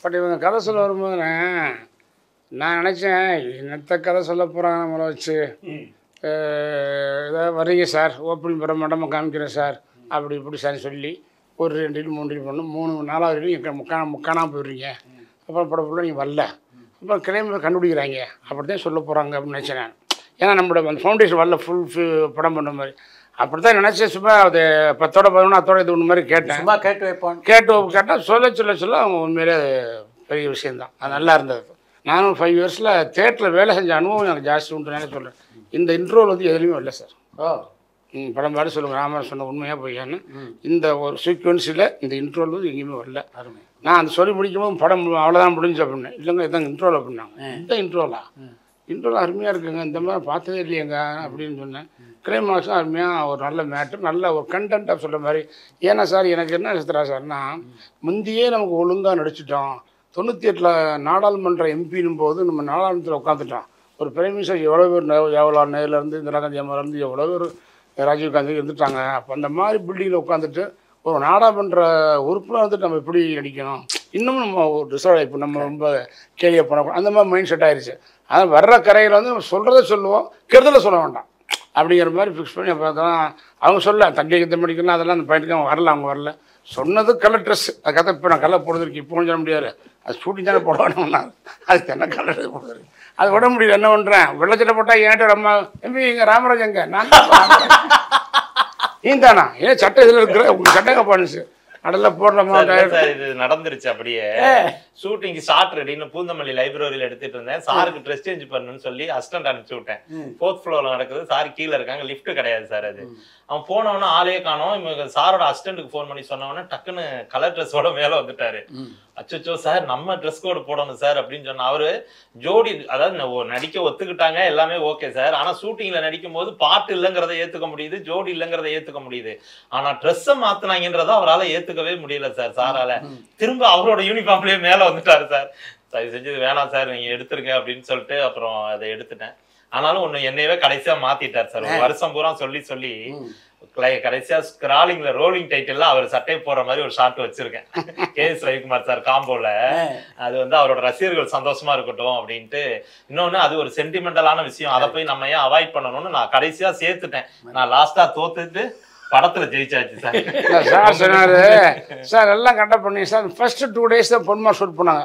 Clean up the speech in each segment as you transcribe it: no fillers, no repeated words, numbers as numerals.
But இவங்க கதை சொல்ல வரும்போது நான் நினச்சேன் என்னத்த கதை சொல்ல போகிறாங்க நம்மளை வச்சு ஏதாவது வரீங்க சார் ஓப்பனிங் பிரமாண்டமாக காமிக்கிறேன் சார் அப்படி இப்படி சார் சொல்லி ஒரு 2 ரீல் 3 ரீல் பண்ணணும் 3 4வது ரீல் எங்கள் முக்கானா போயிடுறீங்க அப்புறம் படம் ஃபுல்லாக நீங்கள் வரல அப்புறம் கிளைமை கண்டுபிடிக்கிறாங்க அப்படி தான் சொல்ல போகிறாங்க அப்படின்னு நினச்சேன் நான். ஏன்னா நம்மளோட அந்த ஃபவுண்டேஷன் வரல ஃபுல் படம் பண்ண மாதிரி அப்படி தான் நினச்சேன். சும்மா அது 10ஓட 11 அதோட இது ஒன்று மாதிரி கேட்டேன். சும்மா கேட்டால் சொல்ல அவங்க உண்மையிலே பெரிய விஷயந்தான். அது நல்லா இருந்தது. நானும் 5 இயர்ஸில் தேட்டரில் வேலை செஞ்ச அனுபவம் எனக்கு ஜாஸ்தி உண்டுனாலே சொல்கிறேன். இந்த இன்ட்ரோல் வந்து எதுலையுமே இல்லை சார். படம் பாடு சொல்லுங்கள் ராமர் சொன்ன உண்மையாக போய்யான்னு இந்த ஒரு சீக்வன்ஸில் இந்த இன்ட்ரோல் வந்து எங்கேயுமே வரல. நான் அந்த சொல்லி முடிக்கும்போது படம் அவ்வளோதான் முடிஞ்சு அப்படின்னு இல்லைங்க இதாங்க இன்ட்ரோல் அப்படின்னாங்க. இந்த இன்ட்ரோல் அருமையாக இருக்குங்க இந்த மாதிரி பார்த்ததே இல்லையங்க அப்படின்னு சொன்னேன். கிளைமாக்ஸும் அருமையாக ஒரு நல்ல மேட்ரு நல்ல ஒரு கண்டென்ட்டாக சொல்கிற மாதிரி. ஏன்னா சார் எனக்கு என்ன சித்ரா சார்னா முந்தையே நமக்கு ஒழுங்காக நடிச்சிட்டோம். 98 நாடாளுமன்ற எம்பினும் போது நம்ம நாடாளுமன்றத்தில் உட்காந்துட்டோம். ஒரு பிரைம் மினிஸ்டர் எவ்வளோ பேர் ஜவஹர்லால் நேருலேருந்து இந்திரா காந்தி அம்மாலேருந்து எவ்வளோ பேர் ராஜீவ்காந்தி இருந்துட்டாங்க. அப்போ அந்த மாதிரி பில்டிங்கில் உட்காந்துட்டு ஒரு நாடாளுமன்ற உறுப்பினர் வந்துட்டு நம்ம எப்படி நடிக்கணும் இன்னமும் நம்ம ஒரு டிசைட் இப்போ நம்ம ரொம்ப கேள்வியை பண்ணக்கூடாது அந்த மாதிரி மைண்ட் செட் ஆயிடுச்சு. அதனால் வர்ற கரையில் வந்து நம்ம சொல்கிறத சொல்லுவோம் கெடுதலை சொல்ல வேண்டாம் அப்படிங்கிற மாதிரி ஃபிக்ஸ் பண்ணி அப்போ தான் அவங்க சொல்ல தங்கை கிட்ட படிக்கணும் அதெல்லாம் அந்த பாயிண்ட்டுக்கு அவங்க வரல சொன்னது கலர் ட்ரெஸ் அதுக்காக இப்போ நான் கலர் போடுறதுக்கு இப்போ சொல்ல முடியாது அது ஷூட்டிங் தானே போட வேணும்னா அதுக்கு என்ன கலர் போடுறது அது விட முடியல என்ன பண்ணுறேன் வெள்ளச்சட்டை போட்டால் ஏன்ட்ட ரொம்ப எம்பி இங்கே ராமராஜ் எங்க நான் தானா ஏன் சட்டை இதில் இருக்கிற உங்களுக்கு சட்டங்க பண்ணுச்சு அதெல்லாம் போடலாமா இது நடந்துருச்சு. அப்படியே ஷூட்டிங் ஸ்டார்ட் ரெடின்னு பூந்தமல்லி லைப்ரரியில எடுத்துட்டு இருந்தேன். சாருக்கு ட்ரெஸ் சேஞ்ச் பண்ணணும்னு சொல்லி அசிஸ்டன்ட் அனுப்பிச்சு விட்டேன். 4th ஃப்ளோர்ல நடக்குது. சார் கீழே இருக்காங்க. லிஃப்ட் கிடையாது சார். அது அவன் போனவனா ஆளே காணோம். இவங்க சாரோட அசிஸ்டன்ட்டுக்கு ஃபோன் பண்ணி சொன்னவொன்னே டக்குன்னு கலர் ட்ரெஸ்ஸோட மேல வந்துட்டாரு. அச்சோ சார் நம்ம ட்ரெஸ் கோடு போடணும் சார் அப்படின்னு சொன்ன அவரு ஜோடி அதாவது நடிக்க ஒத்துக்கிட்டாங்க எல்லாமே ஓகே சார். ஆனா ஷூட்டிங்ல நடிக்கும் போது பாட்டு இல்லைங்கிறத ஏத்துக்க முடியுது ஜோடி இல்லைங்கிறத ஏத்துக்க முடியுது. ஆனா ட்ரெஸ்ஸை மாத்தினாங்கன்றத அவரால் ஏத்துக்கவே முடியல சார். சாரால திரும்ப அவரோட யூனிஃபார்ம்லயே மேல வந்துட்டாரு சார். தயவு செஞ்சு வேணாம் சார் நீங்க எடுத்துருங்க அப்படின்னு சொல்லிட்டு அப்புறம் அதை எடுத்துட்டேன். ஆனாலும் ஒண்ணு என்னையவே கடைசியா மாத்திட்டார் சார். ஒரு வருஷம் பூரா சொல்லி கடைசியா ஸ்கிராலிங்ல ரோலிங் டைட்டில் அவர் சட்டை போடுற மாதிரி ஒரு ஷாட் வச்சிருக்கேன். KS ரவிக்குமார் சார் காம்போல அது வந்து அவரோட ரசிகர்கள் சந்தோஷமா இருக்கட்டும் அப்படின்ட்டு. இன்னொன்னு அது ஒரு சென்டிமெண்டலான விஷயம். அதை போய் நம்ம ஏன் அவாய்ட் பண்ணணும்னு நான் கடைசியா சேர்த்துட்டேன். நான் லாஸ்டா தோத்துட்டு படத்துல ஜெயிச்சாச்சு சார். சார் சொன்னாரு சார் எல்லாம் கரெக்டாக பண்ணி சார் ஃபர்ஸ்ட் 2 days தான் பொன்மா ஷூட் பண்ணாங்க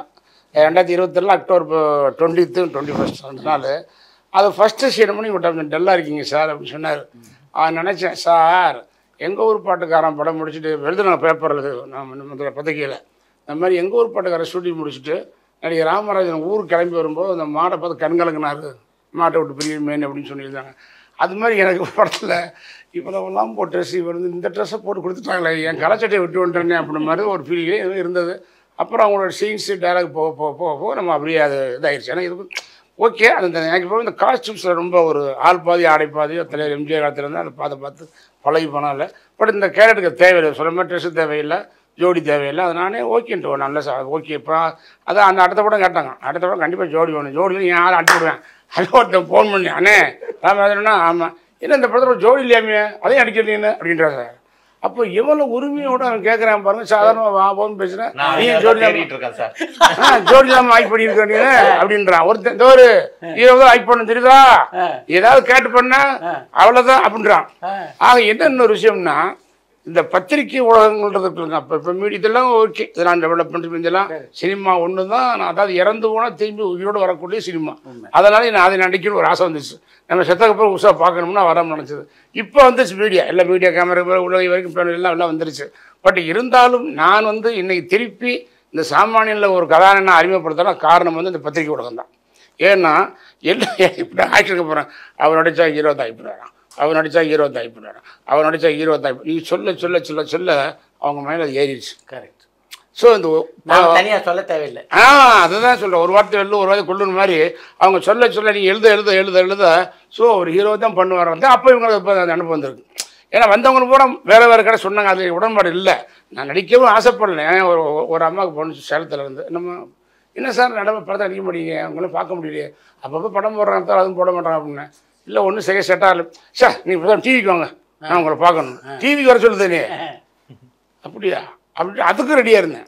2022 அக்டோபர் 20th 21st 2 நாள். அது ஃபஸ்ட்டு சீன் பண்ணி கொஞ்சம் டல்லாக இருக்கீங்க சார் அப்படின்னு சொன்னார். நினச்சேன் சார் எங்கள் ஊர் பாட்டுக்காரன் படம் முடிச்சுட்டு எழுதுனாங்க பேப்பரில் நம்ம பத்திரிக்கையில் இந்த மாதிரி எங்கள் ஊர் பாட்டுக்காரன் ஷூட்டிங் முடிச்சுட்டு நடிகர் ராமராஜன் ஊருக்கு கிளம்பி வரும்போது அந்த மாடை பார்த்து கண்கலங்கினார் மாட்டை விட்டு பெரிய மேன் அப்படின்னு சொல்லியிருந்தாங்க. அது மாதிரி எனக்கு படத்தில் இவ்வளோலாம் போட்டு ட்ரெஸ் இவர் வந்து இந்த ட்ரெஸ்ஸை போட்டு கொடுத்துட்டாங்களே என் கலைச்சட்டையை விட்டு வந்துட்டேனே அப்படின்ற மாதிரி ஒரு ஃபீலிங்கே இருந்தது. அப்புறம் அவங்களோட சீன்ஸு டைலாக் போக நம்ம அப்படியே அது இதாகிடுச்சு. ஏன்னா இது ஓகே அந்த எனக்கு இப்போ இந்த காஸ்டியூம்ஸில் ரொம்ப ஒரு ஆள் பாதி ஆடை பாதி தலைவர் எம்ஜிஆர் காலத்தில் இருந்தால் அதை பார்த்து பழகி போனால பட் இந்த கேரக்டருக்கு தேவையில்லை சொல்ல மாதிரி ட்ரெஸ்ஸு தேவையில்லை ஜோடி தேவையில்லை அது நானே ஓகேன்ட்டு நல்ல சார் ஓகே இப்போ அதான் அந்த அடுத்த படம் கேட்டாங்க அடுத்த படம் கண்டிப்பாக ஜோடி வேணும் ஜோடி என் ஆள் அடிச்சு விடுவேன் அது ஒருத்தன் ஃபோன் பண்ணி அண்ணே ராமராஜனா ஆமாம் என்ன இந்த படத்தில் ஜோடி இல்லையாமே அதையும் அடிக்கிறீங்கன்னு அப்படின்றா சார். அப்போ எவ்வளோ உரிமையோட அவன் கேட்குறான் பாருங்க சாதாரணமாக போன் பேசுகிறேன் ஜோடி இல்லாமல் ஆய்ட் பண்ணியிருக்கீங்க அப்படின்றான் ஒருத்தன் ஒரு ஹீரோ தான் ஆய்ட் பண்ண தெரியுதா ஏதாவது கேட்டு பண்ண அவ்வளோதான் அப்படின்றான். ஆக என்ன இன்னொரு விஷயம்னா இந்த பத்திரிகை ஊடகங்கள்ன்றது இருக்குங்க. இப்போ மீடியத்தெல்லாம் ஓகே இதெல்லாம் டெவலப்மெண்ட் இதெல்லாம் சினிமா ஒன்று தான் நான் அதாவது இறந்து போனால் திரும்பி உயிரோடு வரக்கூடிய சினிமா. அதனால நான் அதை நடிக்கணும் ஒரு ஆசை வந்துச்சு. நம்ம செத்தக்கப்புறம் உஷா பார்க்கணும்னா வராமல் நினச்சது. இப்போ வந்துச்சு மீடியா எல்லாம் மீடியா கேமரா உலக வரைக்கும் எல்லாம் வந்துருச்சு. பட் இருந்தாலும் நான் வந்து இன்னைக்கு திருப்பி இந்த சாமானியில் ஒரு கதாநாயகனை அறிமுகப்படுத்தினா காரணம் வந்து இந்த பத்திரிகை ஊடகம் தான். ஏன்னா எல்லாம் இப்படி ஆக்ஷனுக்கு போகிறேன் அவர் நடித்தா ஹீரோ தான் இப்படி அவர் நடித்தா ஹீரோ தான் இப்படி அவர் நடித்தா ஹீரோ தான் நீ சொல்ல சொல்ல சொல்ல சொல்ல அவங்க மேலே அது ஏறிடுச்சு. கரெக்ட். ஸோ இந்த தனியாக சொல்ல தேவையில்லை. அதுதான் சொல்கிறேன் ஒரு வார்த்தை வெளில ஒரு வார்த்தை கொள்ளுன மாதிரி அவங்க சொல்ல சொல்ல நீங்கள் எழுத ஸோ ஒரு ஹீரோ தான் பண்ணுவார் வந்து அப்போ இவங்களுக்கு இப்போ அந்த அனுப்ப வந்திருக்கு. ஏன்னா வந்தவங்களுக்கு பூரா வேறு கடை சொன்னாங்க அது உடன்பாடு இல்லை நான் நடிக்கவும் ஆசைப்படலை. ஒரு அம்மாவுக்கு போனுச்சு சேலத்தில் இருந்து நம்ம என்ன சார் படத்தை நடிக்க முடியுங்க அவங்களும் பார்க்க முடியலையே அப்பப்போ படம் போடுறாங்க அதுவும் போட மாட்டாங்க அப்படின்னு இல்லை ஒன்றும் செய்ய செட்டாக இல்லை சார் நீங்கள் டிவிக்கு வாங்க நான் உங்களை பார்க்கணும் டிவிக்கு வர சொல்லுதே அப்படியா அப்படி அதுக்கும் ரெடியாக இருந்தேன்.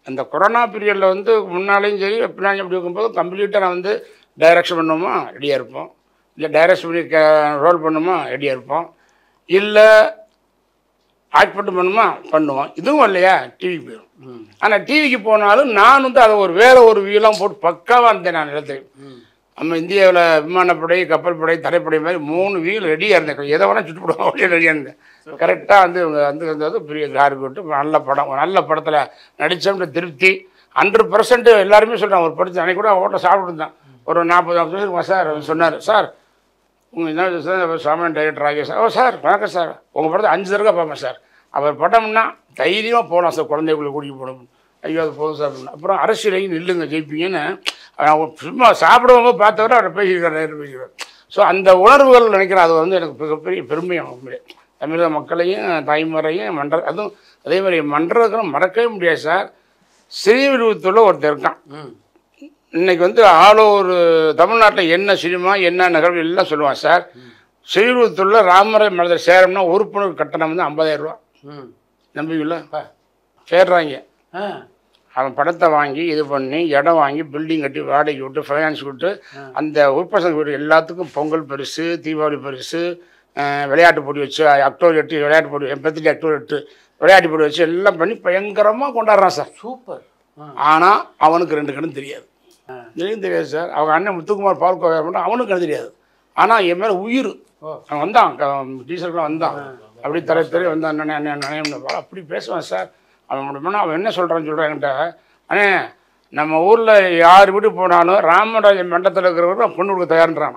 அந்த கொரோனா பீரியடில் வந்து முன்னாலேயும் சரி பின்னாடி அப்படி இருக்கும்போது கம்ப்ளீட்டாக நான் வந்து டைரக்ஷன் பண்ணுவோமா ரெடியாக இருப்போம், இல்லை டைரக்ஷன் பண்ணி ரோல் பண்ணுமா ரெடியாக இருப்போம், இல்லை ஆக்ட் பண்ணி பண்ணுமா பண்ணுவோம். இதுவும் இல்லையா டிவிக்கு போயிடும். ஆனால் டிவிக்கு போனாலும் நான் வந்து அதை வேறு ஒரு வியூலாம் போட்டு பக்காவாக இருந்தேன். நான் நிலத்தில் நம்ம இந்தியாவில் விமானப்படை, கப்பல் படை, தரைப்படை மாதிரி 3 வியூவில் ரெடியாக இருந்தேன். எதை வேணால் சுட்டு போடுவோம் அப்படியே ரெடியாக இருந்தேன். கரெக்டாக வந்து வந்து பெரிய கார் போட்டு நல்ல படம், நல்ல படத்தில் நடித்தோம்ன்ற திருப்தி 100%. எல்லாருமே சொல்கிறாங்க. ஒரு படத்தை அன்றைக்கி கூட ஹோட்டலில் சாப்பிட்டு இருந்தேன். ஒரு 40 நிமிஷம் சார் சொன்னார், சார் உங்கள் என்ன சார் சாமான் டைரக்டர் ஆகிய சார். சார் வணக்கம் சார், உங்கள் படத்தை 5 தடவை பார்ப்பேன் சார். அவர் படம்னா தைரியமாக போகலாம் சார், குழந்தைக்குள்ளே கூட்டிகிட்டு போகணும். ஐயோ அது போதும் சார். அப்புறம் அரசியலையும் நில்லுங்க ஜெயிப்பீங்கன்னு சும்மா சாப்பிடுவோங்க பார்த்தவரை அவரை பேசிக்கிறார். ஸோ அந்த உணர்வுகள் நினைக்கிறேன். அது வந்து எனக்கு மிகப்பெரிய பெருமையாக தமிழக மக்களையும் தாய்மாரையும் அதுவும் அதே மாதிரி மன்றதுக்கு மறக்கவே முடியாது சார். ஸ்ரீவில்லிபுத்தூரில் ஒருத்தர் இருக்கான். இன்னைக்கு வந்து ஆல் ஓவர் தமிழ்நாட்டில் என்ன சினிமா என்ன நிகழ்வு எல்லாம் சொல்லுவான் சார். ஸ்ரீவில்லிபுத்தூரில் ராமராஜ் மன்றத்தில் சேரம்னா உறுப்பினர் கட்டணம் வந்து 50,000 ரூபா. நம்பிக்கையில் சேர்றாங்க. அவன் படத்தை வாங்கி இது பண்ணி இடம் வாங்கி பில்டிங் கட்டி வாடகை விட்டு ஃபைனான்ஸ் விட்டு அந்த உறுப்பினர் வீடு எல்லாத்துக்கும் பொங்கல் பரிசு, தீபாவளி பரிசு, விளையாட்டு போட்டி வச்சு அக்டோபர் 8 விளையாட்டு போட்டி, என் பர்த்டே அக்டோபர் 8 விளையாட்டு போட்டி வச்சு எல்லாம் பண்ணி பயங்கரமாக கொண்டாடுறான் சார். சூப்பர். ஆனால் அவனுக்கு 2 கணம் தெரியாது. எதுவும் தெரியாது சார். அவங்க அண்ணன் முத்துக்குமார் பால்கோவா பண்ணால் அவனுக்கு கணக்கு தெரியாது. ஆனால் என் மேலே உயிர். அவன் வந்தான் டீசலுக்குலாம் வந்தான், அப்படி தரை வந்தான். அண்ணன் அப்படி பேசுவான் சார். அவன் என்ன சொல்கிறான்னு என்கிட்ட, அண்ணே நம்ம ஊரில் யார் வீட்டுக்கு போனாலும் ராமராஜன் மண்டலத்தில் இருக்கிறவங்க பொண்ணு கொடுக்க தயார்ன்றான்.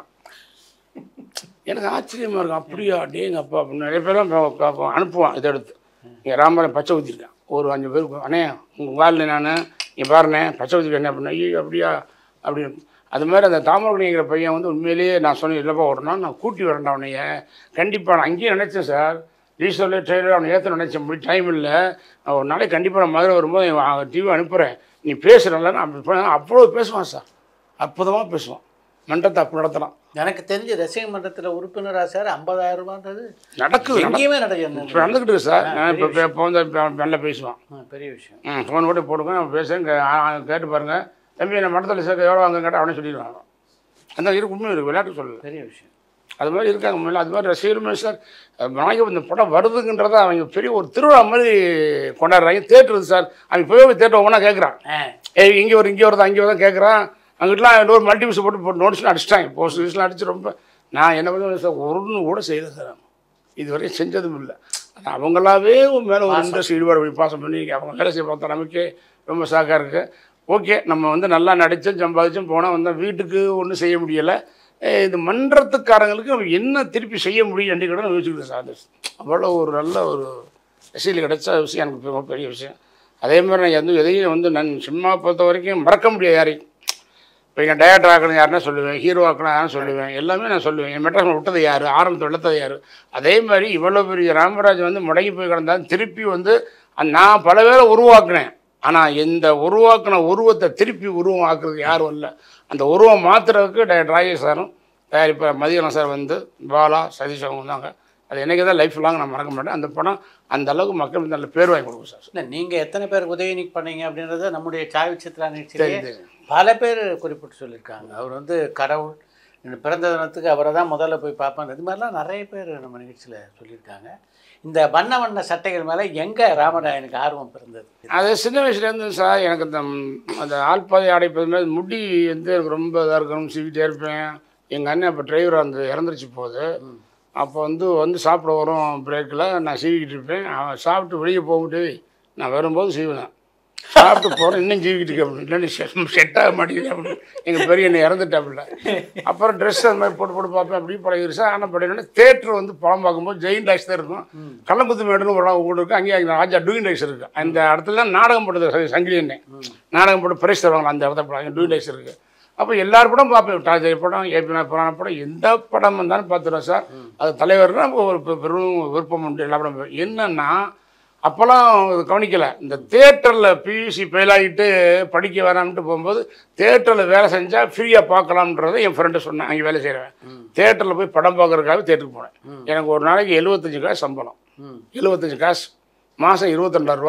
எனக்கு ஆச்சரியமாக இருக்கும். அப்படியா டேங்க அப்பா அப்படின்னு நிறைய பேரும் அனுப்புவான். இதை எடுத்து இங்கே ராமராஜன் பச்சை ஊற்றிருக்கேன் ஒரு 5 பேருக்கு. அண்ணே உங்கள் வாழ்ல நான் இங்கே பாருண்ணே பச்சை ஊற்றிருக்கேன் என்ன பண்ணேன். ஐயோ அப்படியா அப்படின்னு. அது மாதிரி அந்த தாமரக்குடிங்கிற பையன் வந்து உண்மையிலேயே நான் சொன்னேன் இல்லைப்பா ஓடனா நான் கூட்டி வரேன்டா அவனைய கண்டிப்பாக. நான் அங்கேயே நினச்சேன் சார், டீசலில் ட்ரெயினில் அவனை ஏற்ற நினச்சேன். முடி டைம் இல்லை, ஒரு நாளைக்கு கண்டிப்பாக நான் மதுரை வரும்போது டிவி அனுப்புகிறேன், நீ பேசுகிறல. நான் அப்படி அவ்வளோ பேசுவான் சார், அற்புதமாக பேசுவான். மன்றத்தை அப்படி நடத்தலாம். எனக்கு தெரிஞ்ச ரசிக மன்றத்தில் உறுப்பினராக சார் 50,000 ரூபான்றது நடக்குது, எங்கேயுமே இப்போ நடந்துக்கிட்டு சார். நான் இப்போ வந்து நல்லா பேசுவான், பெரிய விஷயம். ஃபோன் கூட போடுங்க, நான் பேசுகிறேன், கேட்டு பாருங்கள் தம்பி என்ன மன்றத்தில் சேர்க்க எவ்வளோ வாங்க கேட்டால் அவனே சொல்லிடுவாங்க. அந்த இருக்கு உண்மை இருக்குது, விளையாட்டு சொல்லு, பெரிய விஷயம். அது மாதிரி இருக்காங்க முன்னாடி. அது மாதிரி ரசிகருமே சார் நாளைக்கு இந்த படம் வருதுங்கன்றதை அவங்க பெரிய ஒரு திருவிழா மாதிரி கொண்டாடுறாங்க. தேட்டருது சார், அவங்க போய் தேட்டர் ஒவ்வொன்றா கேட்குறான். இங்கே வருது அங்கே வருதான் கேட்குறான். அங்கிட்டலாம் இன்னொரு மல்டிபியூஸ் போட்டு நோட்டீஸ்லாம் அடிச்சிட்டாங்க, போஸ்ட் வீஸ்லாம் அடிச்சு. ரொம்ப நான் என்ன பண்ணுவேன் சார், ஒன்று கூட செய்யலை சார், இதுவரையும் செஞ்சதும் இல்லை. அவங்களாவே மேலே ஒரு இன்ட்ரெஸ்ட் ஈடுபாடு பாசம் பண்ணி அவங்க வேலை செய்ய பார்த்தா நமக்கே ரொம்ப சாக்காக இருக்குது. ஓகே, நம்ம வந்து நல்லா நடித்தோம் சம்பாதிச்சோம் போனால் வந்தால் வீட்டுக்கு ஒன்றும் செய்ய முடியலை. இந்த மன்றத்துக்காரங்களுக்கு நம்ம என்ன திருப்பி செய்ய முடியும் என்று கூட யோசிச்சுக்கிட்டேன் சார். அவ்வளோ ஒரு நல்ல ஒரு ரசிகல் கிடைச்ச விஷயம் எனக்கு ரொம்ப பெரிய விஷயம். அதே மாதிரி நான் எதையும் வந்து நான் சினிமா பொறுத்த வரைக்கும் மறக்க முடியாது யாரையும். இப்போ என் டைரக்டர் ஆக்கணும் யாருன்னா சொல்லுவேன், ஹீரோ ஆக்கணும் யாரும் சொல்லுவேன், எல்லாமே நான் சொல்லுவேன். என் மெட்ராஸ் விட்டது யார், ஆரம்பத்தில் விளத்தது யார். அதே மாதிரி இவ்வளோ பெரிய ராமராஜ் வந்து முடங்கி போய் கிடந்தாலும் திருப்பி வந்து நான் பல பேரை உருவாக்குனேன். ஆனால் இந்த உருவாக்கின உருவத்தை திருப்பி உருவம் ஆக்குறதுக்கு யாரும் இல்லை. அந்த உருவம் மாற்றுறதுக்கு ராஜேஷ் சாரும் தயாரிப்பார் மதியானம் சார் வந்து பாலா சதீஷ் அவங்க வந்தாங்க. அது என்றைக்கு தான் லைஃப் லாங் நான் மறக்க மாட்டேன். அந்த படம் அந்த அளவுக்கு மக்கள் நல்ல பேர் வாங்கி கொடுக்கும் சார். இல்லை நீங்கள் எத்தனை பேர் உதயநிதி பண்ணீங்க அப்படின்றத நம்முடைய சாய் சித்ரா நிகழ்ச்சியிலே பல பேர் குறிப்பிட்டு சொல்லியிருக்காங்க. அவர் வந்து கடவுள், பிறந்த தினத்துக்கு அவரை தான் முதல்ல போய் பார்ப்பேன், இது மாதிரிலாம் நிறைய பேர் நம்ம நிகழ்ச்சியில் சொல்லியிருக்காங்க. இந்த வண்ண வண்ண சட்டைகள் மேலே எங்கே ராமராயனுக்கு ஆர்வம் பிறந்தது? அது சின்ன வயசுலேருந்து சார் எனக்கு அந்த ஆள்பாதை அடைப்பது மாதிரி முடி வந்து எனக்கு ரொம்ப இதாக இருக்கணும், சீவிட்டே இருப்பேன். எங்கள் அண்ணன் அப்போ டிரைவராக இருந்து இறந்துருச்சு போகுது. அப்போ வந்து சாப்பிட வரும் பிரேக்கில் நான் சீவிக்கிட்டு இருப்பேன். அவன் சாப்பிட்டு வெளியே போகும்போது நான் வரும்போது சீவினேன். சாப்பிட்டு போகிறேன் இன்னும் ஜீவிக்கிட்டு இருக்கேன், இல்லைன்னு செட் ஆக மாட்டேங்குது அப்படின்னு. எங்கள் பெரிய என்னை இறந்துட்டாப்புல. அப்புறம் ட்ரெஸ் அந்த மாதிரி போட்டு பார்ப்பேன், அப்படி பழகிருச்சா. ஆனால் படையினோட தேட்டர் வந்து படம் பார்க்கும்போது ஜெயின் டாக்ஸ் தான் இருக்கும். கள்ளக்குத்து மேடுன்னு ஒரு ஊர் இருக்குது, அங்கேயே ராஜா டூயின் டாக்ஸ் இருக்குது. அந்த இடத்துல நாடகம் போட்டது சங்கிலி எண்ணெய் நாடகம் போட்டு பிரைஸ் தருவாங்க. அந்த இடத்துல படம் டூயின் டாக்ஸ் இருக்குது. அப்போ எல்லாரும் படம் பார்ப்பேன், டாஜர் படம், ஏபினா புராண படம், எந்த படம் வந்தாலும் பார்த்துருவேன் சார். அது தலைவர்னா ஒரு பெரும் விருப்பம் உண்டு எல்லா படம். என்னன்னா அப்போல்லாம் கவனிக்கலை. இந்த தேட்டரில் பியூசி ஃபெயிலாகிட்டு படிக்க வேணாம்ட்டு போகும்போது தேட்டரில் வேலை செஞ்சால் ஃப்ரீயாக பார்க்கலாம்ன்றதை என் ஃப்ரெண்டு சொன்னேன். அங்கே வேலை செய்கிறேன், தேட்டரில் போய் படம் பார்க்குறதுக்காக தேட்டருக்கு போனேன். எனக்கு ஒரு நாளைக்கு 75 காசு சம்பளம், 75 காசு, மாதம் 22,000 ரூபா.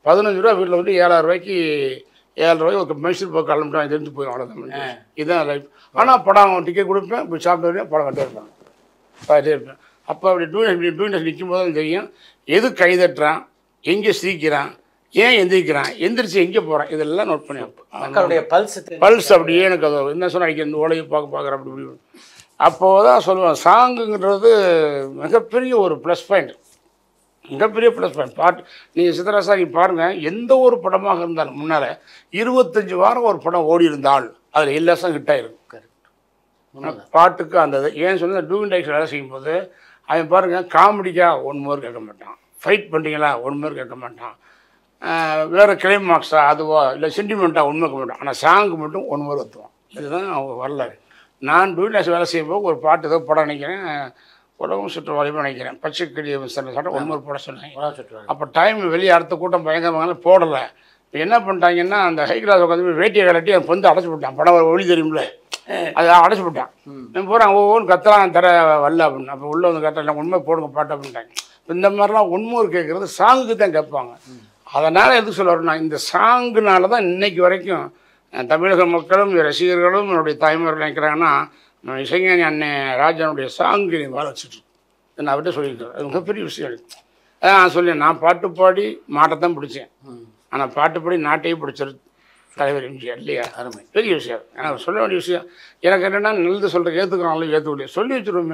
15 ரூபா வீட்டில் வந்து 7,000 ரூபாய்க்கு 7,000 ரூபாய்க்கு ஒரு மைசூர் போக்கு கிளம்பிட்டு இது எடுத்து போயிடும் அவ்வளோதான். இதுதான் லைஃப். ஆனால் படம் டிக்கெட் கொடுப்பேன், இப்போ சாப்பிட்டு படம் கட்டே இருப்பேன், பார்த்துட்டே இருப்பேன். அப்போ அப்படி டூரிஸ்ட் நிற்கும் போது தெரியும் எது கைதட்டுறான், எங்கே சிரிக்கிறான், ஏன் எந்திரிக்கிறான், எந்திரிச்சு எங்கே போகிறான், இதெல்லாம் நோட் பண்ணி மக்களுடைய பல்ஸ் அப்படியே எனக்கு அது என்ன சொன்னால் அடிக்க இந்த ஓலையை பார்க்குறேன் அப்படி இப்படி. அப்போது தான் சொல்லுவேன் சாங்குங்கிறது மிகப்பெரிய ஒரு ப்ளஸ் பாயிண்ட், மிகப்பெரிய ப்ளஸ் பாயிண்ட். பாட்டு நீங்கள் சித்தராசா நீங்கள் பாருங்கள், எந்த ஒரு படமாக இருந்தாலும் முன்னால் 25 வாரம் ஒரு படம் ஓடி இருந்தால் அதில் எல்லா சாங் ஹிட் ஆகிருக்கும். பாட்டுக்கு அந்த ஏன் சொன்னால் டூவின் டைக்ஸ் வேலை செய்யும்போது அவன் பாருங்கள் காமெடிக்காக 1 மோர் கேட்க மாட்டான், ஃபைட் பண்ணுறீங்களா 1 மோர் கேட்க மாட்டான், வேறு கிளைமாக்ஸா அதுவோ இல்லை சென்டிமெண்ட்டாக ஒன்றும் கேட்க மாட்டான். ஆனால் சாங்கு மட்டும் 1 மோர் ஊற்றுவான். இதுதான் அவங்க வரலாறு. நான் டூவின் டைக்ஸ் வேலை செய்யும்போது ஒரு பாட்டு ஏதோ படம் நினைக்கிறேன், உலகம் சுற்று வரைக்கும் நினைக்கிறேன், பச்சைக்கிளி சாப்பிட்டு 1 மோர் போட சொன்னாங்க. அப்போ டைம் வெளியே அடுத்த கூட்டம் பயங்கரமாக போடலை. இப்போ என்ன பண்ணிட்டாங்கன்னா அந்த ஹை கிளாஸ் உட்காந்து வேட்டியை கலட்டி அவன் வந்து அடைச்சி விட்டான், படம் ஒளி தெரியும்ல அதை அடைச்சி விட்டான். நான் போகிறேன் ஒவ்வொன்று கத்தலாம் தர வரல அப்படின்னு. அப்போ உள்ளே வந்து கத்தலாம் உண்மை போடுங்க பாட்டு அப்படின்ட்டாங்க. இந்த மாதிரிலாம் 1 மோர் கேட்குறது சாங்குக்கு தான் கேட்பாங்க. அதனால் எதுக்கு சொல்ல வரேன்னா இந்த சாங்குனால தான் இன்றைக்கு வரைக்கும் தமிழக மக்களும் ரசிகர்களும் என்னுடைய தாய்மார்கள் நினைக்கிறாங்கன்னா இசைஞானி அண்ணன் ராஜனுடைய சாங்கு நீ வாழ வச்சுட்டு நான் அவர்கிட்ட சொல்லியிருக்கேன். அது மிகப்பெரிய விஷயம். அதான் நான் சொல்லேன், நான் பாட்டு பாடி மாட்டை பிடிச்சேன், ஆனால் பாட்டு பாடி நாட்டையே பிடிச்சது தலைவர் எம்ஜிஆர் இல்லையா? அருமை, பெரிய விஷயம். எனக்கு சொல்ல வேண்டிய விஷயம். எனக்கு என்னென்னா நல்லது சொல்கிற ஏற்றுக்கிறாங்களோ ஏற்றுக்கலையே சொல்லி வச்சுருவோமே.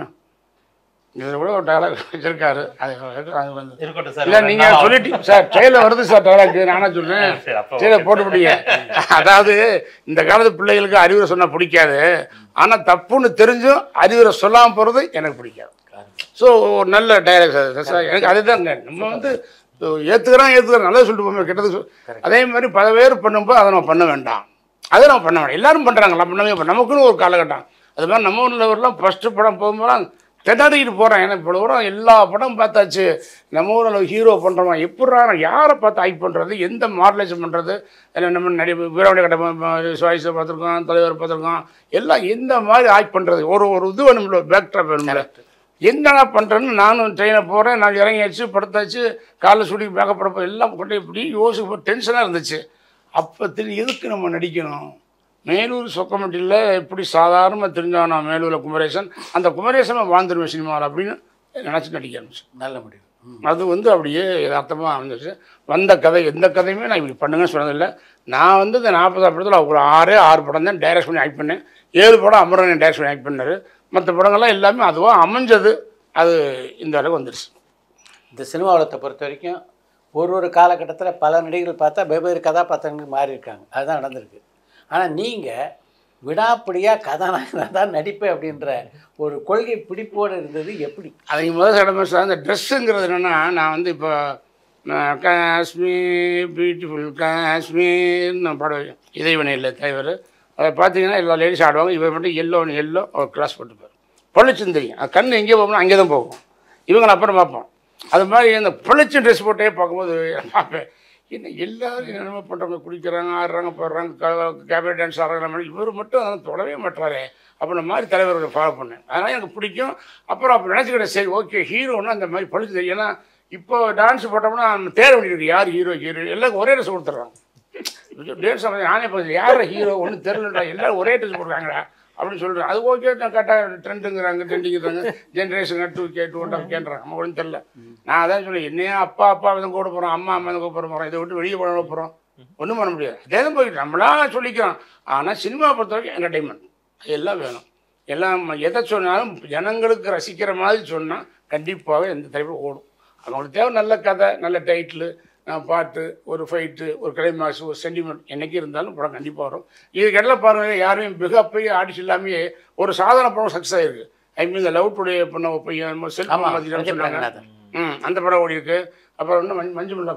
இதில் கூட ஒரு டைலாக் வச்சுருக்காரு, அது வந்து இல்லை நீங்கள் சொல்லிட்டு சார் ட்ரெயிலில் வருது சார் டைலாக், நானே சொல்கிறேன் ட்ரெயிலை போட்டுவிட்டீங்க. அதாவது இந்த காலத்து பிள்ளைகளுக்கு அறிவுரை சொன்னால் பிடிக்காது, ஆனால் தப்புன்னு தெரிஞ்சும் அறிவுரை சொல்லாமல் போகிறது எனக்கு பிடிக்காது. ஸோ நல்ல டைலாக் சார் எனக்கு அதுதான். நம்ம வந்து ஏற்றுக்கிறோம் நல்லது சொல்லிட்டு போவோம், கெட்டது அதே மாதிரி பல பேர் பண்ணும்போது அதை நம்ம பண்ண வேண்டாம், அதை நம்ம பண்ண வேண்டாம். எல்லோரும் பண்ணுறாங்களா பண்ணவே நமக்குன்னு ஒரு காலகட்டம். அது மாதிரி நம்ம ஊரில் ஃபஸ்ட்டு படம் போகும்போது திண்டாடிக்கிட்டு போகிறேன். ஏன்னா இப்போ கூட எல்லா படம் பார்த்தாச்சு, நம்ம ஊரில் ஹீரோ பண்ணுறோமா எப்படா யாரை பார்த்து ஆக்ட் பண்ணுறது, எந்த மாடலேஷன் பண்ணுறது, இல்லை நம்ம வீரவண்டி கட்ட சுவாய்ஸை பார்த்துருக்கோம், தலைவர் பார்த்துருக்கோம், எல்லாம் எந்த மாதிரி ஆக்ட் பண்ணுறது ஒரு இது வேணும்ல, பேக்ட்ராப் வேணும்ல, என்னடா பண்ணுறேன்னு நானும் ட்ரெயினை போகிறேன், நான் இறங்கியாச்சு படுத்தாச்சு, காலைல ஷூட்டிங் மேக்கப் படப்போ எல்லாம் கொண்டு இப்படி யோசிக்க டென்ஷனாக இருந்துச்சு. அப்போ எதுக்கு நம்ம நடிக்கணும்? மேலூர் சொக்கமட்டியில் எப்படி சாதாரணமாக தெரிஞ்சவன் நான் மேலூரில் குமரேசன், அந்த குமரேசனை வாழ்ந்துருவேன் சினிமாவில் அப்படின்னு நினச்சி நடிக்க ஆரம்பிச்சேன். நல்ல முடிவு. அது வந்து அப்படியே யதார்த்தமாக அமைஞ்சிச்சு. வந்த கதை எந்த கதையுமே நான் இப்படி பண்ணுங்கன்னு சொன்னதில்லை. நான் வந்து இந்த 40 படத்தில் ஒரு 6 படம் தான் டைரக்ட் பண்ணி ஆக்ட் பண்ணேன். 7 படம் அமரன் டைரக்ட் பண்ணி ஆக்ட் பண்ணார். மற்ற படங்கள்லாம் எல்லாமே அதுவாக அமைஞ்சது. அது இந்த அளவுக்கு வந்துடுச்சு. இந்த சினிமா உலகத்தை பொறுத்த வரைக்கும் ஒரு காலகட்டத்தில் பல நடிகர்கள் பார்த்தா வெவ்வேறு கதாபாத்திரங்கள் மாறி இருக்காங்க, அதுதான் நடந்திருக்கு. ஆனால் நீங்கள் விடாப்பிடியாக கதாநாயகனாக தான் நடிப்பேன் அப்படின்ற ஒரு கொள்கை பிடிப்போடு இருந்தது எப்படி? அதுக்கு முதல் இடமே சார் இந்த ட்ரெஸ்ஸுங்கிறது என்னென்னா, நான் வந்து இப்போ காஷ்மீர் பியூட்டிஃபுல் காஷ்மீர் நான் பாடுவேன், இதைவனை இல்லை தலைவர். அதை பார்த்தீங்கன்னா எல்லா லேடிஸ் ஆடுவாங்க, இவர் மட்டும் எல்லோ ஒரு கிளாஸ் போட்டுப்பார், பொழிச்சுன்னு தெரியும். அது கண் எங்கே போகணும் அங்கே தான் போகும். இவங்களை அப்புறம் பார்ப்போம். அது மாதிரி அந்த பொழிச்சு ட்ரெஸ் போட்டே பார்க்கும்போது பார்ப்பேன், என்ன எல்லோரும் என்னென்ன பண்ணுறாங்க, குடிக்கிறாங்க, ஆடுறாங்க, போடுறாங்க, கேபரே டான்ஸ் ஆடுறாங்க, இவர் மட்டும் அதை தொடவே மாட்டாரே அப்படின்ற மாதிரி தலைவர்களை ஃபாலோ பண்ணேன். அதனால் எனக்கு பிடிக்கும். அப்புறம் அப்போ நினச்சிக்கிட்டேன், சரி ஓகே ஹீரோன்னா அந்த மாதிரி பொழிச்சு தெரியும். ஏன்னா இப்போ டான்ஸ் போட்டோம்னா நம்ம தேட வேண்டியிருக்கு, யார் ஹீரோ எல்லாருக்கும் ஒரே ட்ரெஸ் கொடுத்துட்றாங்க. டான்ஸ் நானே பார்த்து யார் ஹீரோ ஒன்றும் தெரியலடா, எல்லோரும் ஒரே ட்ரெஸ் போடுறாங்கடா அப்படின்னு சொல்கிறேன். அது ஓகே நான் கரெக்டாக ட்ரெண்டிங்கிறாங்க ஜென்ரேஷன் 2K 2.5Kன்றாங்க, நம்ம ஒன்றும் தெரில. நான் அதான் சொல்லுவேன், என்னையா அப்பா தான் கூட போகிறோம், அம்மா தான் கூட போகிறோம், இதை விட்டு வெளியே போட போகிறோம், ஒன்றும் பண்ண முடியாது. அதே தான் போயிட்டு நம்மளாம் சொல்லிக்கிறோம். ஆனால் சினிமா பொறுத்த வரைக்கும் என்டர்டெயின்மெண்ட் எல்லாம் வேணும். எல்லாம் எதை சொன்னாலும் ஜனங்களுக்கு ரசிக்கிற மாதிரி சொன்னால் கண்டிப்பாக எந்த திரைப்படம் ஓடும். அவங்களுக்கு தேவை நல்ல கதை, நல்ல டைட்டிலு, பாட்டு, ஒரு ஃபைட்டு, ஒரு கிளைமாக்ஸ், ஒரு சென்டிமெண்ட் என்றைக்கு இருந்தாலும் படம் கண்டிப்பாக வரும். இதுக்கெல்லாம் பாருங்கள், யாருமே மிகப்பெரிய ஆடிஷன் இல்லாமையே ஒரு சாதாரண படம் சக்ஸஸ் ஆகிருக்கு. ஐ மீன் இந்த லவ் டுடே பண்ண பையன் செல்ஃபோன் மாதிரி சொன்னாங்க, அந்த படம் ஓடி இருக்கு. அப்புறம் இன்னும் மஞ்சுமல்லா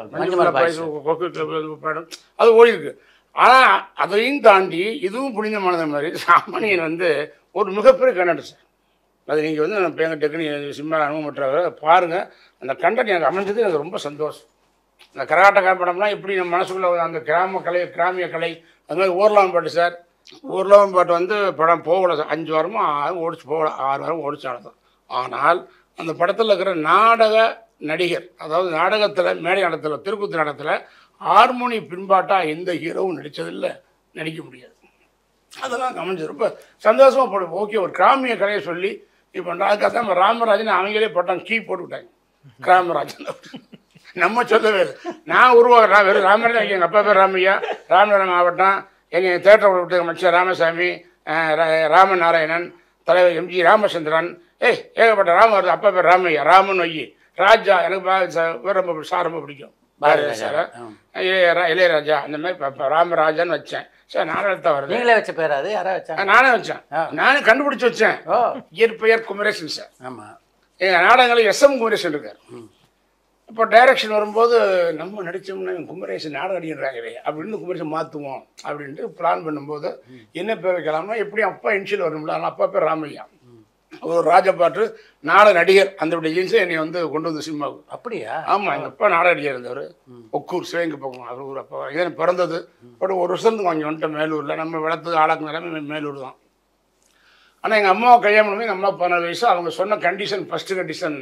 படம் அது ஓடி இருக்கு. ஆனால் அதையும் தாண்டி இதுவும் புனிதமானது மாதிரி சாமானியன் வந்து ஒரு மிகப்பெரிய கண்டென்ட் சார். அது நீங்கள் வந்து நம்ம பேங்க டெக்னிக் சிம்மாவில் அனுபவம் பெற்றவர் பாருங்கள். அந்த கண்டென்ட் எனக்கு அமைஞ்சது எனக்கு ரொம்ப சந்தோஷம். இந்த கரகாட்ட படம்லாம் எப்படி நம்ம மனசுக்குள்ளே அந்த கிராமிய கலை அது மாதிரி ஊர்லாவன் பாட்டு சார். ஊர்லாவன் பாட்டு வந்து படம் போகலை சார், 5 வாரமும் ஓடிச்சு போகல, 6 வாரம் ஓடிச்சானதான். ஆனால் அந்த படத்தில் இருக்கிற நாடக நடிகர், அதாவது நாடகத்தில் மேடை நாடகத்தில் திருக்கூத்து நாடகத்தில் ஹார்மோனி பின்பாட்டாக எந்த ஹீரோவும் நடித்ததில்லை, நடிக்க முடியாது. அதெல்லாம் கவனிச்சு ரொம்ப சந்தோஷமாக போடுவோம். ஓகே, ஒரு கிராமிய கலையை சொல்லி இப்போ அதுக்காக தான் ராமராஜன் அவங்களே போட்டாங்க, கீ போட்டு விட்டாங்க கிராமராஜன். நம்ம சொல்லவே இல்லை, நான் உருவாக்குறேன் வெறும் ராமராஜன். எங்கள் அப்பா பேர் ராமையா, ராமநாதபுரம் மாவட்டம். எங்கள் தேட்டரை விட்டு அமைச்சர் ராமசாமி, ராமநாராயணன், தலைவர் எம்ஜி ராமச்சந்திரன், ஏகப்பட்ட ராம வருது. அப்பா பேர் ராமையா, ராமன் ஒய்யி, ராஜா. எனக்கு ரொம்ப சார் ரொம்ப பிடிக்கும் பாரதி சார், இளையராஜா, அந்த மாதிரி ராமராஜான்னு வச்சேன். சார் நாடகத்தான் வருது. நீங்களே வச்ச பேர் அது? யாராவது வச்சாங்க? நானே வச்சேன், நானே கண்டுபிடிச்சி வச்சேன். இயற்பெயர் குமரேசன் சார். ஆமாம், எங்கள் நாடகங்களில் எஸ்எம் குமரேசன் இருக்கார். இப்போ டைரக்ஷன் வரும்போது நம்ம நடித்தோம்னா குமரேசன் நாடகம் நடிக்கிறாங்களே அப்படின்னு குமரேசன் மாற்றுவோம் அப்படின்ட்டு பிளான் பண்ணும்போது என்ன பேர் வைக்கலாம்னா எப்படியும் அப்பா இன்ஷியல் வரணும்ல, ஆனால் அப்பா பேர் ராமையா. ஒரு ராஜபாட்டு நாடக நடிகர், அந்த ஏஜென்சி என்னை வந்து கொண்டு வந்து சினிமாவுக்கு. அப்படியா? ஆமாம், எங்கள் அப்பா நாடக நடிகர் இருந்தவர். ஒக்கூர் சிவகங்கை பக்கம் அவர் ஊர். அப்பா இதன் பிறந்தது ஒரு வருஷத்துக்கு வாங்கி வந்துட்டேன் மேலூரில். நம்ம வளர்த்தது ஆளாக்கு எல்லாமே மேலூர் தான். ஆனால் எங்கள் அம்மாவை கல்யாணம் பண்ணி எங்கள் அம்மா 14 வயசு. அவங்க சொன்ன கண்டிஷன், ஃபஸ்ட்டு கண்டிஷன்,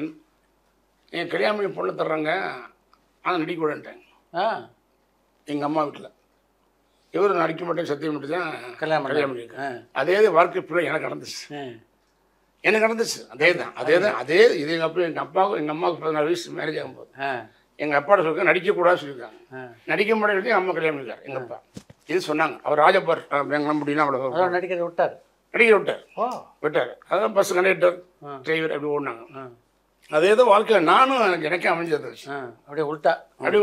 என் கல்யாணம் பண்ணி பொண்ணு தர்றாங்க, ஆனால் நடிக்கூடன்ட்டாங்க எங்கள் அம்மா வீட்டில். இவர் நடிக்க மாட்டேன் சத்தியம் மட்டும் தான் கல்யாணம் பண்ணியிருக்கேன். அதே வாழ்க்கை பிள்ளை எனக்கு நடந்துச்சு, எனக்கு நடந்துச்சு. அதே இது எங்கள் அப்பா எங்கள் அம்மாவுக்கு 14 வயசு மேரேஜ் ஆகும்போது எங்கள் அப்பாட்ட சொல்லியிருக்காங்க நடிக்கக்கூடாதுன்னு சொல்லியிருக்காங்க. நடிக்க முடியாது எங்கள் அம்மா கல்யாணம் பண்ணியிருக்காரு எங்கள் அப்பா. இது சொன்னாங்க. அவர் ராஜபார் எங்கள் முடியல அவ்வளோ நடிக்கிற விட்டார், விட்டார். அதான் பஸ் கண்டக்டர் டிரைவர் அப்படி ஓடினாங்க. அதே தான் வாழ்க்கையில் நானும் எனக்கே அமைஞ்சது. அப்படியே உள்ட்டா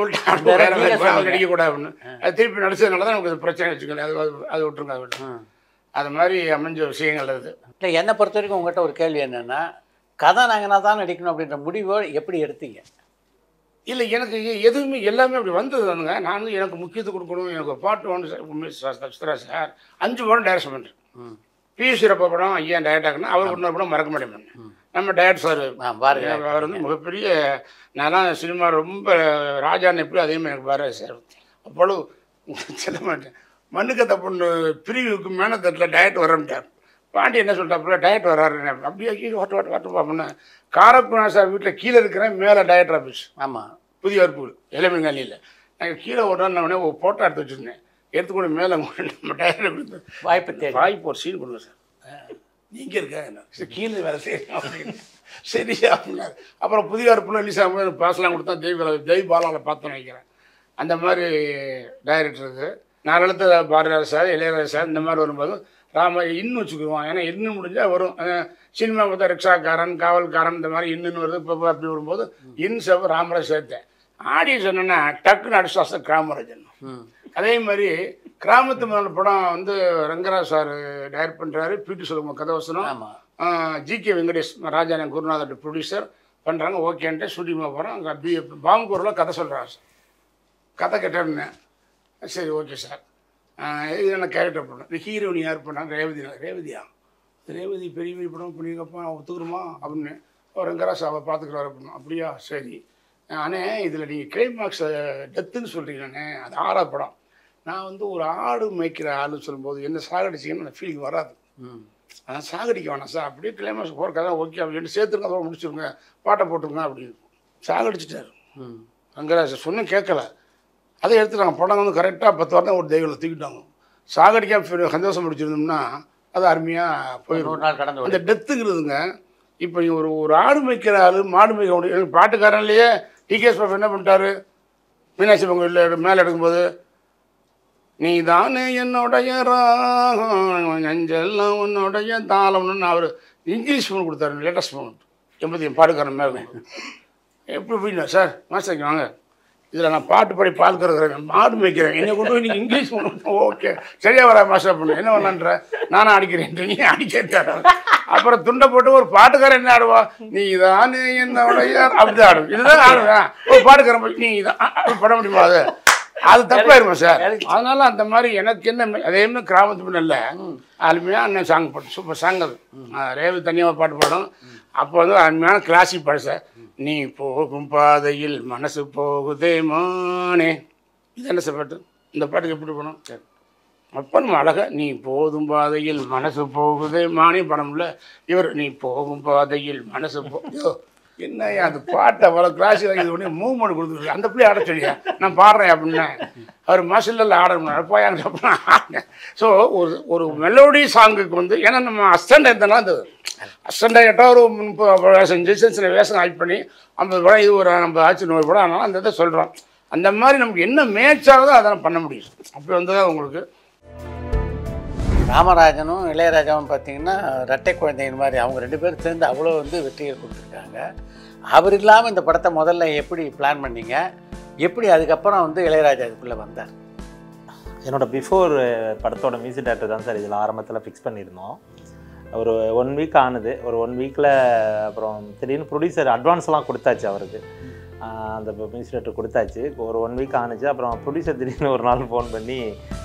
நடிக்கக்கூடாது அப்படின்னு அது திருப்பி நடிச்சதுனால தான் நமக்கு பிரச்சனை வச்சுக்கல. அது விட்டுருங்க, அது அது மாதிரி அமைஞ்ச விஷயங்கள் அது. இல்லை, என்னை பொறுத்த வரைக்கும் உங்கள்கிட்ட ஒரு கேள்வி என்னென்னா, கதாநாயகனா தான் நடிக்கணும் அப்படின்ற முடிவை எப்படி எடுத்தீங்க? இல்லை, எனக்கு எதுவுமே எல்லாமே அப்படி வந்தது வந்துங்க. நான் வந்து எனக்கு முக்கியத்துவம் கொடுக்கணும். எனக்கு பாட்டு ஒன்று சித்ரா சார் 5 படம் டைரக்ஷன் பண்ணுறேன். பியூசிரப்ப படம் ஐயா டைரக்டாகனா அவர் ஒன்றரை படம் மறக்க முடியும். நம்ம டைரக்டர் சார் அவர் வந்து மிகப்பெரிய, நான்லாம் சினிமா ரொம்ப ராஜான்னு எப்படி அதே மாதிரி எனக்கு பாரதி சார். அப்பொழுது சொல்ல மாட்டேன், மண்ணுக்கத்தை பொண்ணு பிரிவுக்கு மேனத்தட்டில் டயட் வரட்டார். பாண்டி என்ன சொல்லிட்டாப்புல, டயட் வர்றாரு. அப்படியே கீழே வாட்டு பார்ப்போம்னா காரக்குணா சார் வீட்டில் கீழே இருக்கிறேன், மேலே டயட் ஆஃபீஸ். ஆமாம், புதிய வற்பூர் இளமங்காலியில். நாங்கள் கீழே ஓடுறோன்னு ஒரு ஃபோட்டோ எடுத்து வச்சுருந்தேன். எடுத்துக்கூட மேலே நம்ம டயட் கொடுத்து வாய்ப்பு ஒரு சீன் கொடுங்க சார், நீங்கள் இருக்கா என்ன சார் கீழே வேலை செய்யணும் அப்படின்னு. சரி அப்படின்னாரு. அப்புறம் புதிய வற்பூர் ரிலீஸ் ஆகும்போது பாஸ்லாம் கொடுத்தா தெய்வ பாலாவில் பார்த்தோன்னு நினைக்கிறேன். அந்த மாதிரி டைரக்டருக்கு நான் எழுத்த பாரதிராஜ சார், இளையராஜா சார் இந்த மாதிரி வரும்போது ராம இன்னும் வச்சுக்குவோம். ஏன்னா இன்னும் முடிஞ்சால் வரும். சினிமா பார்த்தா ரிக்ஷாக்காரன், காவல்காரன் இந்த மாதிரி இன்னுன்னு வருது. இப்போ அப்படி வரும்போது சேவை ராமராஜ் சேர்த்தேன். ஆடியன்ஸ் என்னென்னா டக்குன்னு அடிச்சாசம் காமராஜன். அதே மாதிரி கிராமத்து முதல் படம் வந்து ரங்கராஜ் சார் டைரக்ட் பண்ணுறாரு. பிடி சுலபம் கதவசனம், ஜிகே வெங்கடேஷ் ராஜான குருநாதர் ப்ரொடியூசர் பண்ணுறாங்க. ஓகேன்ட்டு ஷூட்டிங்காக போகிறோம். அங்கே பாங்கூரில் கதை சொல்கிறாங்க சார். கதை கேட்டேன்னு சரி ஓகே சார், இது என்ன கேரக்டர் பண்ணேன். இந்த ஹீரோனி யார் பண்ணாங்க? ரேவதியா ரேவதி பெரிய படம் பண்ணியிருக்கப்பா, ஒத்துக்கிறோமா அப்படின்னு. ரங்கராஜ் அவள் பார்த்துக்கிறாரு அப்படின்னு. அப்படியா சரி அண்ணே, இதில் நீங்கள் கிளைமாக்ஸ் டெத்துன்னு சொல்கிறீங்கண்ணே, அது 6வது படம். நான் வந்து ஒரு ஆடு மேய்க்கிற ஆளுன்னு சொல்லும்போது என்ன சாகடிச்சிங்கன்னு அந்த ஃபீலிங் வராது. அதான் சாகடிக்க வேணாம் சார், அப்படியே கிளைமாக்ஸ் போகிற கதை ஓகே அப்படின்னு சேர்த்துருங்க, அதோட முடிச்சுருங்க, பாட்டை போட்டுருங்க அப்படின்னு சாகடிச்சிட்டாரு ரங்கராஜ். சொன்ன கேட்கல, அதை எடுத்து நாங்கள் படம் வந்து கரெக்டாக 10 வாரம் ஒரு தெய்வத்தில் தூக்கிட்டாங்க. சாகடிக்காம சந்தோஷம் முடிச்சிருந்தோம்னா அது அருமையாக போயிடும். அந்த டெத்துங்கிறதுங்க. இப்போ நீங்கள் ஒரு ஆடு மேய்க்கிற ஆள் மாடு மேய்க்க முடியும். பாட்டுக்காரன்லேயே டிகேஎஸ் பாபு என்ன பண்ணிட்டாரு, மீனாட்சி பொங்கல் மேலே எடுக்கும்போது நீ தானே என்னுடைய ராகம் நெஞ்செல்லாம் உன்னுடைய தாளம்னு அவர் இங்கிலீஷ் ஃபோன் கொடுத்தாரு, லேட்டஸ்ட் ஃபோன் 80 பாட்டுக்காரன் மேலே. எப்படி போயிடா சார் மாஸ்டர் வாங்க, இதில் நான் பாட்டு பாடி பால் கறக்குறேன், மாடு மேய்க்கிறேன், என்னை கொண்டு போய் நீங்கள் இங்கிலீஷ் பண்ண ஓகே சரியா வரா மாஸ்டர் பண்ணு, என்ன பண்ணன்ற நானும் அடிக்கிறேன், நீ அடிக்கிறாரு. அப்புறம் துண்டை போட்டு ஒரு பாட்டுக்காரன் என்ன ஆடுவா, நீ தானே என்னுடைய அப்படிதான் ஆடும், இதுதான் ஆடுவேன். ஒரு பாட்டுக்காரன் போய் நீ இதான் பட முடியுமா, அது தப்பாயிருமா சார். அதனால அந்த மாதிரி எனக்கு என்ன அதே மாதிரி கிராமத்து பின்னல்ல அருமையாக அண்ணன் சாங் பாட்டு சூப்பர் சாங். அது ரேவதி தனியாக பாட்டு பாடும். அப்போ வந்து அருமையான கிளாசிக் பாடு சார். நீ போகும் பாதையில் மனசு போகுதே மானே, இது என்ன சார் பாட்டு, இந்த பாட்டுக்கு எப்படி போனோம் அப்போ நம்ம அழகா நீ போகும் பாதையில் மனசு போகுதே மானே படம்ல இவர் நீ போகும் பாதையில் மனசு என்ன அந்த பாட்டை அவ்வளோ கிளாஸ் இது ஒன்று மூவ்மெண்ட் கொடுத்துருக்கு அந்த பிள்ளை ஆட சொல்லியா நான் பாடுறேன் அப்படின்னா அவர் மாசிலில் ஆடணும் போயாங்க அப்படின்னா ஆடினேன். ஸோ ஒரு மெலோடி சாங்குக்கு வந்து ஏன்னா நம்ம அஸ்டண்ட் எத்தனா இந்த அஸ்டண்ட் கேட்டால் ஒரு 30 வேஷம் சின்ன வேஷம் ஆக்ட் பண்ணி 50 படம் இது ஒரு 50 ஆச்சு 100 படம் ஆனாலும் அந்த இதை சொல்கிறோம். அந்த மாதிரி நமக்கு என்ன மேட்ச் ஆகுதோ அதெல்லாம் பண்ண முடியும். அப்படி வந்து உங்களுக்கு ராமராஜனும் இளையராஜாவும் பார்த்தீங்கன்னா ரெட்டை குழந்தையின் மாதிரி அவங்க 2 பேரும் சேர்ந்து அவ்வளோ வந்து வெற்றிகள் கொடுத்துருக்காங்க. அவர் இல்லாமல் இந்த படத்தை முதல்ல எப்படி பிளான் பண்ணீங்க, எப்படி அதுக்கப்புறம் வந்து இளையராஜா இதுக்குள்ளே வந்தார்? என்னோட பிஃபோர் படத்தோட மியூசிக் டேரக்டர் தான் சார் இதில் ஆரம்பத்தில் ஃபிக்ஸ் பண்ணியிருந்தோம். ஒரு 1 வீக் ஆனது. ஒரு 1 வீக்கில் அப்புறம் திடீர்னு ப்ரொடியூசர் அட்வான்ஸ்லாம் கொடுத்தாச்சு அவருக்கு. அந்த மியூசிக் டேரக்டர் கொடுத்தாச்சு. ஒரு 1 வீக் ஆணுச்சு. அப்புறம் ப்ரொடியூசர் திடீர்னு ஒரு நாள் ஃபோன் பண்ணி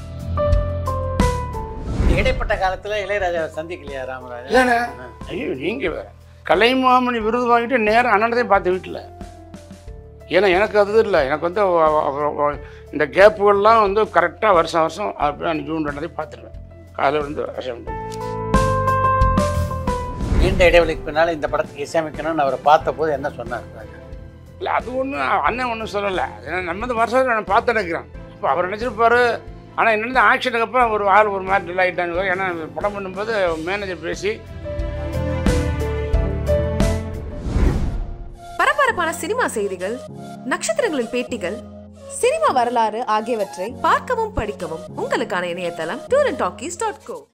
இடைப்பட்ட காலத்தில் இளையராஜாவை சந்திக்கலையா ராமராஜா? இல்லைண்ணே, ஐயோ நீங்கள் வேறு கலைமாமணி விருது வாங்கிட்டு நேரம் அண்ணனதையும் பார்த்து வீட்டில். ஏன்னா எனக்கு அது இல்லை, எனக்கு வந்து இந்த கேப்புகள்லாம் வந்து கரெக்டாக வருஷம் அப்படியே ஜூன் 2 பார்த்துருவேன். காலையில் வந்து வருஷம் நீண்ட இடைவெளிக்கு பின்னால் இந்த படத்துக்கு இசையமைக்கணும்னு அவரை பார்த்த போது என்ன சொன்னார் ராஜா? இல்லை அது ஒன்றும் அண்ணன் ஒன்றும் சொல்லலை. ஏன்னா நம்ம இந்த வருஷம் நான் பார்த்து நினைக்கிறேன். இப்போ அவர் நினச்சிருப்பாரு. ஆனால் என்னென்ன ஆக்ஷனுக்கு அப்புறம் ஒரு ஆள் ஒரு மாதிரி டில் ஆகிட்டாங்க. ஏன்னா படம் பண்ணும்போது மேனேஜர் பேசி பரபரப்பான சினிமா செய்திகள், நட்சத்திரங்களின் பேட்டிகள், சினிமா வரலாறு ஆகியவற்றை பார்க்கவும் படிக்கவும் உங்களுக்கான இணையதளம் tourantalkies.co.